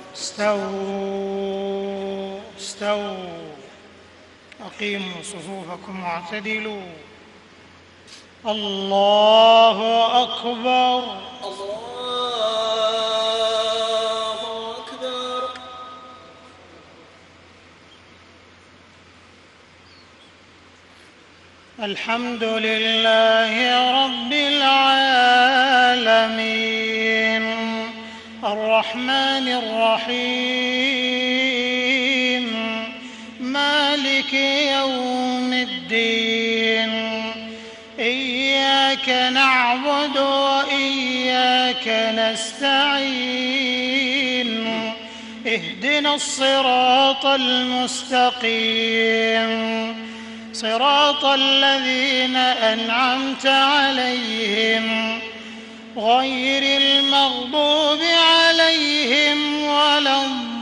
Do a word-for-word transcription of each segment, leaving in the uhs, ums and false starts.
استووا استووا أقيموا صفوفكم واعتدلوا. الله أكبر. الله أكبر. الحمد لله رب العالمين الرحمن الرحيم مالك يوم الدين إياك نعبد وإياك نستعين اهدنا الصراط المستقيم صراط الذين أنعمت عليهم غير المغضوب عليهم ولا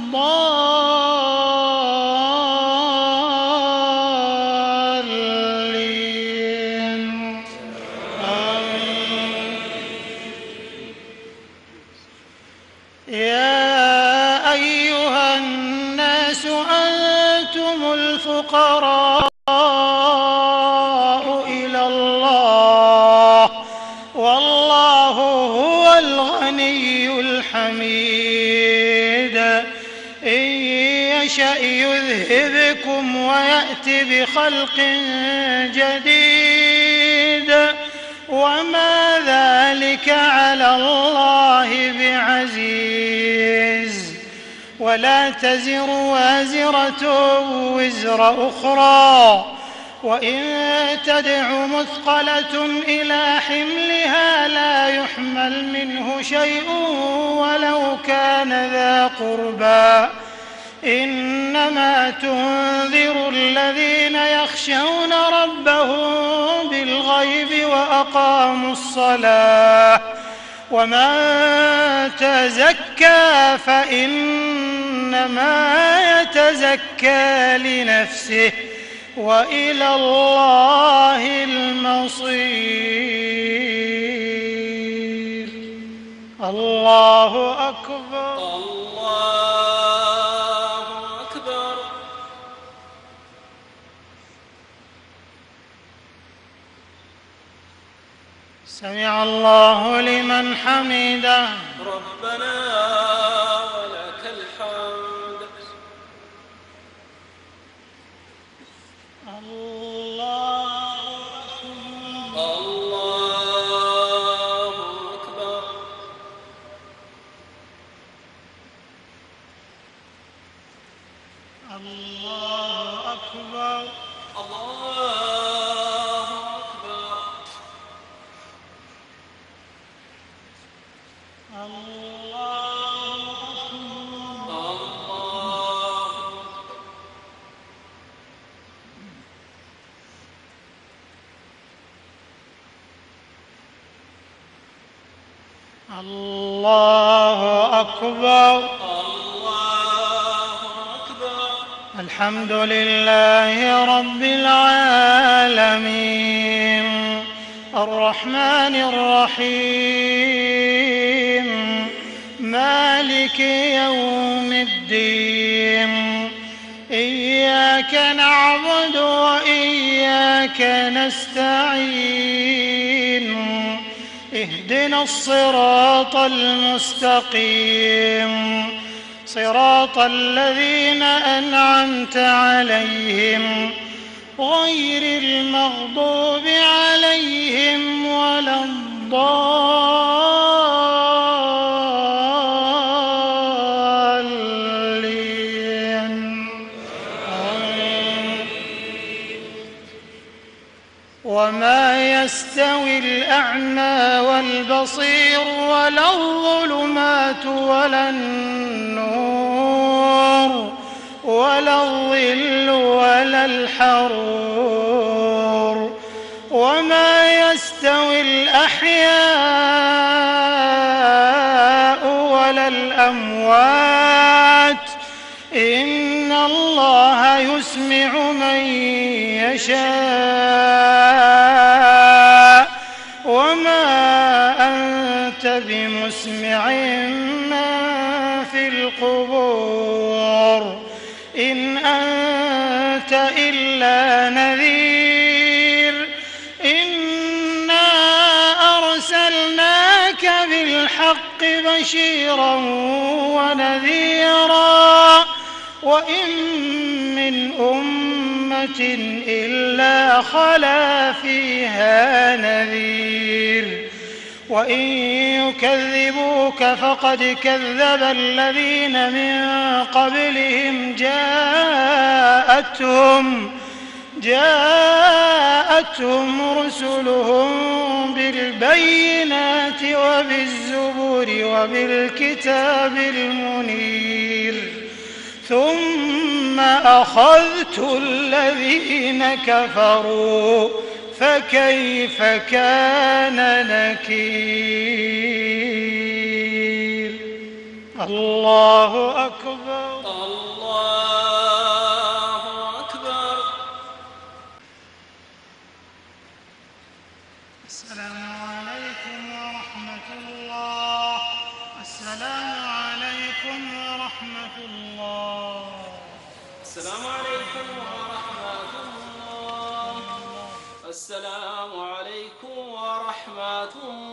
الضالين. آمين. يا أيها الناس أنتم الفقراء إلى الله والله هو الغني الحميد إن يشأ يذهبكم ويأت بخلق جديد وما ذلك على الله بعزيز. ولا تزر وازرة وزر أخرى وإن تدع مثقلة إلى حملها لا يحمل منه شيء ولو كان ذا قربى إنما تنذر الذين يخشون ربهم بالغيب وأقاموا الصلاة ومن تزكى فإنما يتزكى لنفسه وإلى الله المصير. الله أكبر. الله أكبر. سمع الله لمن حمده. ربنا ولك الحمد. الله أكبر. الله أكبر. الله أكبر. الله أكبر. الله أكبر. الله أكبر. الله أكبر. الحمد لله رب العالمين الرحمن الرحيم مالك يوم الدين إياك نعبد وإياك نستعين اهدنا الصراط المستقيم صراط الذين أنعمت عليهم غير المغضوب عليهم ولا الضالين. آمين. وما يستوي الأعمى والبصير ولا الظلمات ولا النور ولا الظل ولا الحرور وما يستوي الأحياء ولا الأموات إن الله يسمع من يشاء وما أنت بمسمع من في القبور إن أنت إلا نذير إنا أرسلناك بالحق بشيرا ونذيرا وإن من أمة إلا خلا فيها نذير وإن يكذبوك فقد كذب الذين من قبلهم جاءتهم جاءتهم رسلهم بالبينات وبالزبور وبالكتاب المنير ثم أخذت الذين كفروا فكيف كان نكير. الله أكبر. الله أكبر. السلام عليكم ورحمة الله. السلام عليكم ورحمة الله. السلام عليكم ورحمة الله. السلام عليكم ورحمة الله.